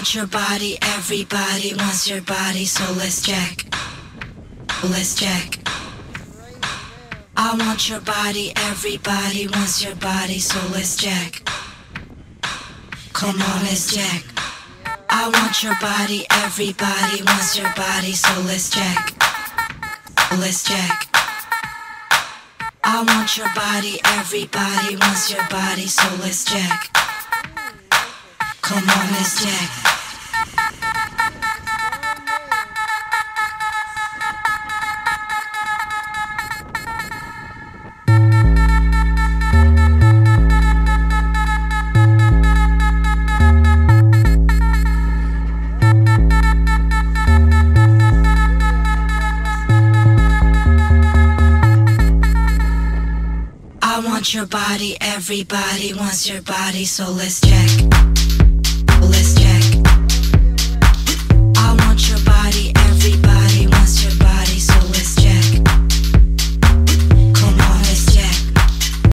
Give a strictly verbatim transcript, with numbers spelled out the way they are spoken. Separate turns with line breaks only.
want your body, everybody wants your body, so let's jack. Let's jack. I want your body, everybody wants your body, so let's jack. Come on, let's jack. I want your body, everybody wants your body, so let's jack. Let's jack. I want your body, everybody wants your body, so let's jack. Come on, let's jack. I want your body, everybody wants your body, so let's jack.